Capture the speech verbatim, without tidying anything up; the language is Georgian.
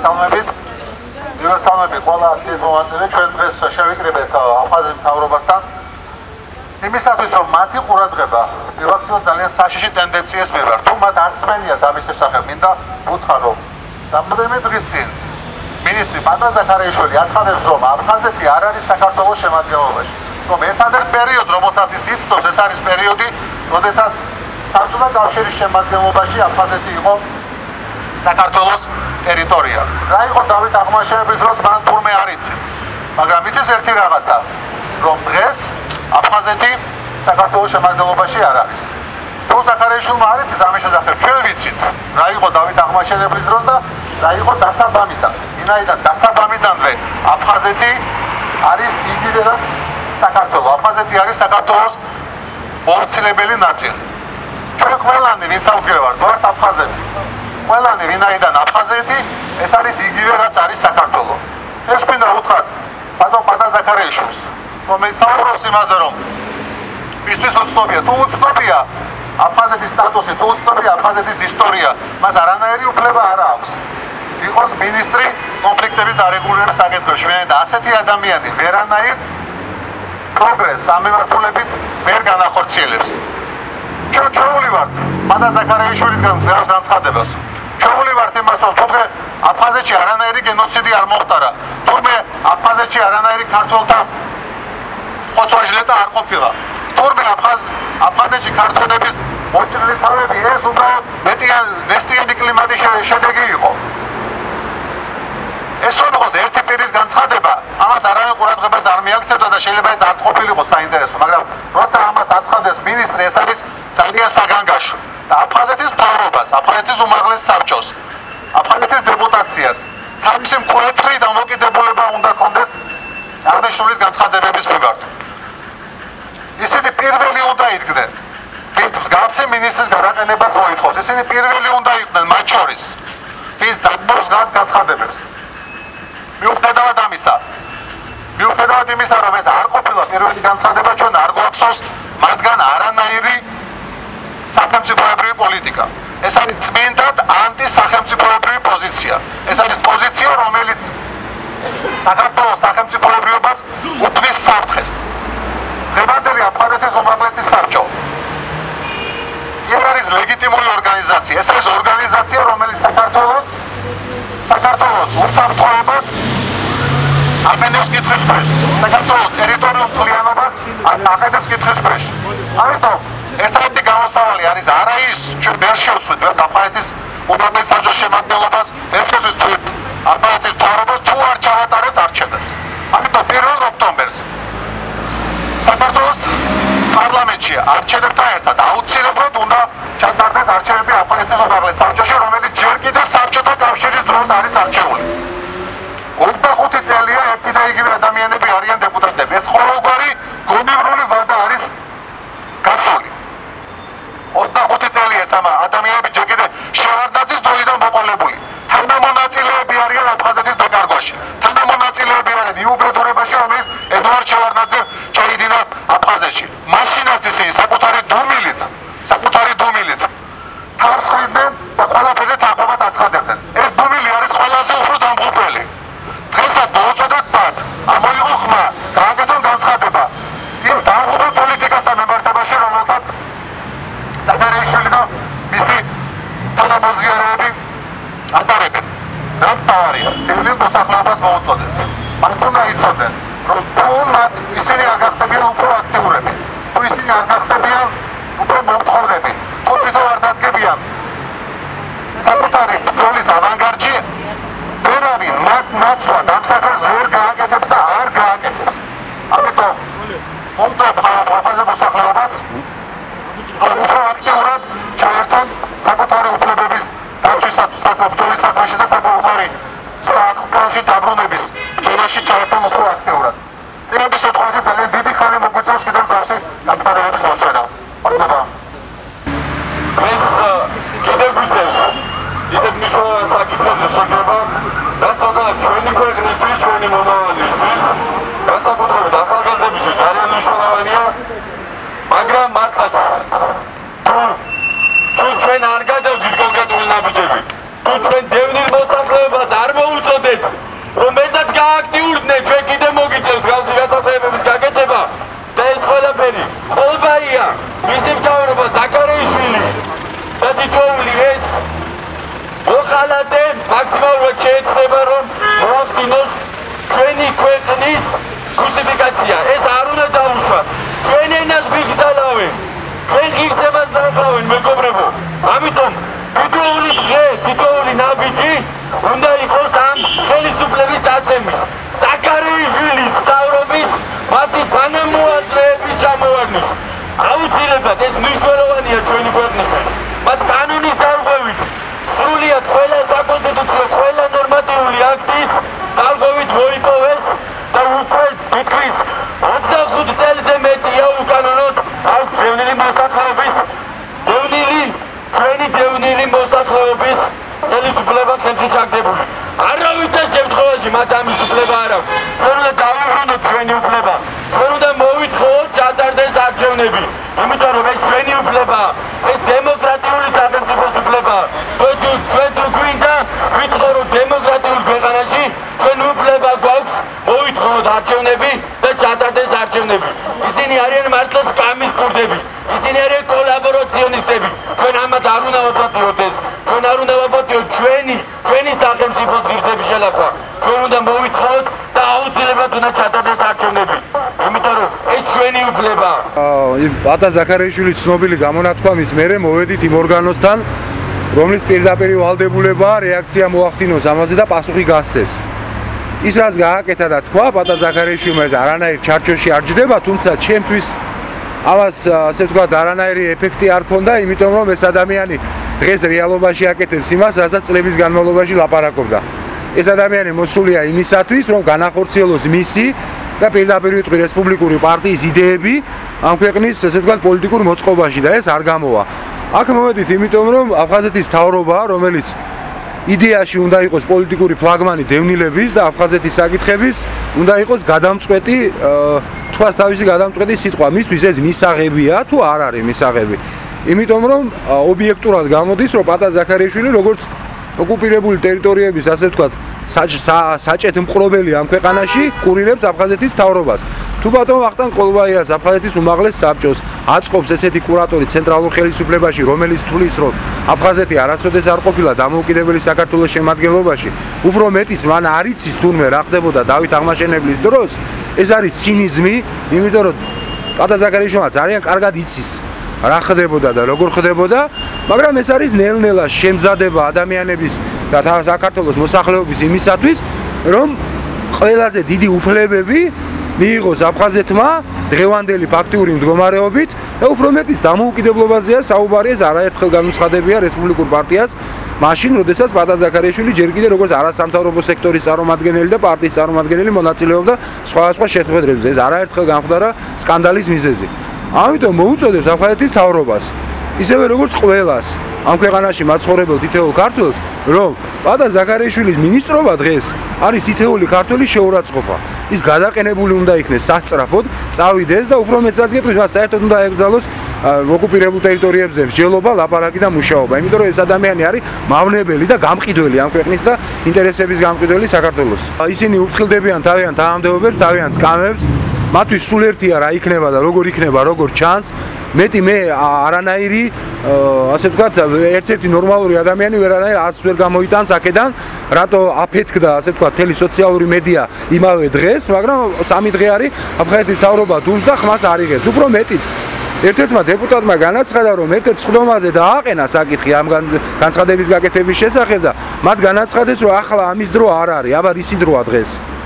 მოგესალმებით. მოგესალმებით ყველა აქტივის მომაწილე. ჩვენ დღეს შევიკრიბეთ აფხაზეთის მთავრობასთან. იმისათვის რომ მათი ყურადღება ფაქტობრივად ძალიან საშიში ტენდენციას მივარ. თუ მათ არ სმენიათ ამის შესახებ, მინდა უთხრა რომ რამდენიმე დღის წინ მინისტრი პატა ზაქარიაშვილი აცხადებს, რომ აფხაზეთი არ არის საქართველოს შემადგენლობაში. რომ ერთადერთ პერიოდს, რომელსაც ის იცნობს, ეს არის პერიოდი, როდესაც საბჭოთა კავშირის შემადგენლობაში აფხაზეთი იყო საქართველოს ტერიტორია. რა იყო დავით აღმაშენებლის დროს მან თურმე არ იცის. მაგრამ იცის ერთი რაღაცა, რომ დღეს აფხაზეთი საქართველოს შემადგენლობაში არ არის. თუ ზაქარიაშვილმა არ იცის ამის შესახებ, ჩვენ ვიცით, რა იყო დავით აღმაშენებლის დროს და რა იყო დასაბამიდან. ვინაიდან დასაბამიდანვე აფხაზეთი არის იგივე რაც საქართველო. აფხაზეთი არის საქართველოს აუცილებელი ნაწილი. ჩვენ ყველანი ვინც ავდგევართ, ვართ აფხაზები. ყველანი ვინაიდან აფხაზეთი, ეს არის იგივე რაც არის საქართველო. ეს მინდა უთხრათ ბატონ პატა ზაქარიაშვილს, რომელიც საუბრობს იმაზე, რომ მისთვის უცნობია, თუ უცნობია აფხაზეთის სტატუსი, თუ უცნობია აფხაზეთის ისტორია, მას არანაირი უფლება არ აქვს იყოს მინისტრი კონფლიქტების დარეგულირების საკითხებში. ვინაიდან ასეთი ადამიანი ვერანაირ პროგრესს ამემართულებით ვერ განახორციელებს. ჩვენ ჩვეული ვართ პატა ზაქარიაშვილისგან მზეავს განცხადებას. ჩვეული ვართ იმას, რომ თურმე აფხაზეთში არანაირი გენოციდი არ მოხდარა, თურმე აფხაზეთში არანაირი ქართველთა ხოცვა-ჟლეტა არ ყოფილა, თურმე აფხაზეთში ქართველების მოჭრილი თავები ეს უბრალოდ ნესტიანი კლიმატის შედეგი იყო. ეს რომ იყოს ერთი პირის განცხადება, ამას არანაირ ყურადღებას არ მიაქცევდა და შეიძლება ეს არც ყოფილიყო საინტერესო, მაგრამ როცა ამას აცხადებს მინისტრი, ეს არის ძალიან საგანგაშო და აფხაზეთის მთავრობას, აფხაზეთის უმაღლეს საბჭოს, აფხაზეთის დეპუტაციას თავისი მკვეთრი დამოკიდებულება უნდა ჰქონდეს აღნიშნულის განცხადებების მიმართ. ისინი პირველი უნდა იდგნენ, ვინც მსგავსი მინისტრის გადაყენებას მოითხოვს, ისინი პირველი უნდა იყვნენ მათ შორის, ვის დაგმოს გას განცხადებებს. მიუხედავად ამისა, მიუხედავად იმისა, რომ ეს არ ყოფილა პირველი განცხადება, ჩვენ არ გვახსოვს მათგან არანაირი სახელმწიფოებრივი პოლიტიკა. ეს არის წმინდად ანტისახელმწიფოებრივი პოზიცია. ეს არის პოზიცია, რომელიც საქართველოს სახელმწიფოებრიობას უთმის საფრთხეს. დღევანდელი აფხაზეთის უმაღლესი საბჭო ეს არის ლეგიტიმური ორგანიზაცია. ეს არის ორგანიზაცია, რომელიც საქართველოს საქართველოს უსაფრთხოებას აბენებს კითხვის ქვეშ, საქართველოს ტერიტორიულ მთლიანობას აყენებს კითხვის ქვეშ. ამიტომ ერთადერთი გამოსავალი არის არა ის, ჩვენ ვერ შევცვლით ვერ აფხაზეთის უმაღლეს საბჭოს შემადგენლობას, ვერ შევცვლით აფხაზეთის მთავრობას, თუ არ ჩავატარებთ არჩევნებს. ამიტომ პირველ ოქტომბერს საქართველოს პარლამენტში არჩევნებთან ერთად აუცილებლად უნდა ჩატარდეს არჩევნები აფხაზეთის უმაღლეს საბჭოში, რომელიც ჯერ კიდევ საბჭოთა კავშირის დროს არის არჩეული. ოცდახუთი წელია ერთი და იგივე ადამიანები არიან დეპუტატები. ეს ყოველგვარი გონივრული ვადა არის გასული. ოცდახუთი წელია ეს ამ ადამიანები ჯერ კიდევ შევარდნაძის დროიდან მოყოლებული. თანამონაწილეები არიან აფხაზეთის დაკარგვაში. თანამონაწილეები არიან იუბედურებაში, რომელიც ედუარდ შევარდნაძე ჩაიდინა აფხაზეთში. მაშინაც ისინი საკუთარი დუმილით, საკუთარი დუმილით თავს ხვიდნენ და ყველაფერზე თანხმობას აცხადებდნენ. ეს დუმილი არის ყველაზე უფრო დამღუპელი. დღესაც მოუწოდეთ მათ, ამოიღო ხმა, გააკეთონ განცხადება იმ დამღუპულ პოლიტიკასთან მიმართებაში, რომელსაც ზაქარიაშვილი და მისი თანამოაზრეები ატარებენ. რაც თავარია, თემის მოსახლეობას მოუწოდეთ. მათ უნდა იცოდნენ, რომ თუ მათ ისინი არ გახდებიან უფრო აქტიურები, თუ ისინი არ გახდებიან უფრო მომთხოვნები, თუ თვითონ არ დადგებიან საკუთარი ბრძოლის ავანგარდში, ვერავინ მათ ნაცვლად ამ საქმეს ვერ გააკეთებს და არ გააკეთებს. ამიტომ მომდობ აფხაზეთის მოსახლეობას უფრო აქტიურად ჩაერთონ საკუთარი უფლებების დაცვისათვის, საქართველოს საქმეში და საკუთარი სახელმწიფოში დაბრუნების ბრძოლაში ჩაერთონ უფრო აქტიურად. წინების შემთხვევაში ძალიან დიდი ხანი მოგვიწევს კიდევ მსგავსი განცხადებების მოსვენა. მადლობა. ეს კიდევ გვიწევს ისეთ მნიშვნელოვან საკითხებზე შეკრება, რაც ზოგადად ჩვენი ქვეყნისთვის, ჩვენი მომავალისთვის, განსაკუთრებით ახალგაზრდებისთვის ძალიან მნიშვნელოვანია, მაგრამ მართლაც თუ ჩვენ არ გადავდით კონკრეტული ნაბიჯები, თუ ჩვენ დევნილ მოსახლეობას არ მოუწოდეთ კაცაია, მისი მთავრობა ზაქარიაშვილი და თითოეული ეს მოხალატე მაქსიმალურად შეეცდება რომ მოახდინოს ჩვენი ქვეყნის რუსიფიკაცია. ეს არ უნდა დაუშვათ. ჩვენ ენას ვიგზალავენ. ჩვენ ღირსებას ნახავენ მეგობრებო. ამიტომ თითოეული დღე, თითოეული ნაბიჯი უნდა იყოს ამ ხელისუფლების დაცემის. ზაქარიაშვილის მთავრობის მათი თანამოაზრეების ჩამოვარდნის. აუცილებლად ეს მნიშვნელოვანია ჩვენი ქვეყნისთვის. მათ კანონის დარღვევით სრულიად ყველა საკონსტიტუციო, ყველა ნორმატიული აქტის დარღვევით მოიპოვეს და უკვე თითქმის ოცდახუთ წელზე მეტია უკანონოდ აქვს დევნილი მოსახლეობის, დევნილი, ჩვენი დევნილი მოსახლეობის ხელისუფლება ხელში ჩაგდებული. არავითარ შემთხვევაში მათ ამის უფლება არ აქვს. ჩვენ უნდა დავიბრუნოთ ჩვენი უფლება. ჩვენ უნდა მოვითხოვოთ ჩატარდეს არჩევნები. იმიტომ რომ ეს ჩვენი უფლებაა. ეს დემოკრატიული სახელმწიფოს უფლებაა. ჩვენ თუ გვინდა ვიცხოვროთ დემოკრატიულ ქვეყანაში, ჩვენ უფლება გვაქვს მოვითხოვოთ არჩევნები და ჩატარდეს არჩევნები. ისინი არიან მართლაც კამის კურდები. ისინი არიან კოლაბორაციონისტები. ჩვენ ამათ არ უნდა ვაპატიოთ ეს. ჩვენ არ უნდა ვაპატიოთ ჩვენი, ჩვენი სახელმწიფოს ღირსების შელახვა. ჩვენ უნდა მოვითხოვოთ და აუცილებლად უნდა ჩატარდეს არჩევნები. იმიტომ რომ ეს ჩვენი უფლებაა. პატა ზაქარიაშვილი ცნობილი გამონათქვამის მერე მოვედით იმ ორგანოსთან, რომლის პირდაპირ ვალდებულებაა რეაქცია მოახდინოს ამაზე და პასუხი გასცეს. ის რაც გააკეთა და თქვა პატა ზაქარიაშვილმა არანაირ ჩარჩოში არ ჯდება, თუმცა ჩემთვის ამას ასე ვთქვათ არანაირი ეფექტი არ ქონდა, იმიტომ რომ ეს ადამიანი დღეს რეალობაში აკეთებს იმას, რასაც წლების განმავლობაში ლაპარაკობდა. ეს ადამიანი მოსულია იმისათვის, რომ განახორციელოს მისი და პირდაპირ ვიტყვი რესპუბლიკური პარტიის იდეები ამ ქვეყნის ასე ვთქვათ პოლიტიკურ მოწყობაში და ეს არ გამოვა. აქ მოვედით იმიტომ რომ აფხაზეთის მთავრობა, რომელიც იდეაში უნდა იყოს პოლიტიკური ფლაგმანი დევნილების და აფხაზეთის საკითხების, უნდა იყოს გადამწყვეტი, თქვას თავისი გადამწყვეტი სიტყვა. მისთვის ეს მისაღებია თუ არ არის მისაღები. იმიტომ რომ ობიექტურად გამოდის, რომ პატა ზაქარიაშვილი როგორც ოკუპირებული ტერიტორიების ასე ვთქვათ საჭეთ მყრობელი ამ ქვეყანაში კურირებს აფხაზეთის მთავრობას. თუ ბატონ ვახტანგ ყოლბაიას აფხაზეთის უმაღლეს საბჭოს აწყობს ესეთი კურატორი ცენტრალურ ხელისუფლებაში, რომელიც თulis რომ აფხაზეთი არასოდეს არ ყოფილა დამოუკიდებელი საქართველოს შემადგენლობაში, უფრო მეტიც მან არ იცის თურმე რა ხდებოდა დავით აღმაშენებლის დროს, ეს არის ცინიზმი, იმიტომ რომ პატა ზაქარიაშვილმა ძალიან კარგად იცის რა ხდებოდა და როგორ ხდებოდა, მაგრამ ეს არის ნელ-ნელა შემზადება ადამიანების და საქართველოს მოსახლეობის იმისათვის, რომ ყველაზე დიდი უფლებები მიიღოს აფხაზეთმა დღევანდელი ფაქტიური მდგომარეობით და უფრო მეტიც დამოუკიდებლობაზეა საუბარი, ეს არაერთხელ განუცხადებია რესპუბლიკურ პარტიას, მაშინ, როდესაც პატა ზაქარიაშვილი ჯერ კიდევ როგორც არასამთავრობო სექტორის წარმომადგენელი და პარტიის წარმომადგენელი მონაწილეობდა სხვადასხვა შეხვედრებზე. ეს არაერთხელ გამხდარა სკანდალის მიზეზი. ამიტომ მოუწოდებთ აფხაზეთის მთავრობას, ისევე როგორც ყველას ამ ქვეყანაში მაცხოვრებელ თითოეულ ქართველს, რომ პატა ზაქარიაშვილის მინისტრობა დღეს არის თითოეული ქართველის შეურაცხყოფა. ის გადაყენებული უნდა იქნეს სასწრაფოდ, წავიდეს და უფრო მეტსაც გეტყვით, მას საერთოდ უნდა ეკრძალოს ოკუპირებულ ტერიტორიებზე მსჯელობა, ლაპარაკი და მუშაობა. იმიტომ რომ ეს ადამიანი არის მავნებელი და გამყიდველი ამ ქვეყნის და ინტერესების გამყიდველი საქართველოს. ისინი უფრთხილდებიან თავიანთ თანამდებობებს, თავიანთ სკამებს. მათთვის სულ ერთია რა იქნება და როგორ იქნება, როგორ ჩანს. მეტი მე არანაირი ასე ვთქვათ, ერთ-ერთი ნორმალური ადამიანი ვერანაირ არც ვერ გამოიტანს აქედან, რატო აფეთქდა ასე ვთქვათ თელი სოციალური მედია იმავე დღეს, მაგრამ სამი დღე არის აფხაზეთის მთავრობა დუმს და ხმას არ იღებს. უფრო მეტიც ერთ-ერთმა დეპუტატმა განაცხადა, რომ ერთ-ერთ სხდომაზე დააყენა საკითხი ამ განცხადების გაკეთების შესახებ და მათ განაცხადეს, რომ ახლა ამის დრო არ არის, აბა რისი დროა დღეს.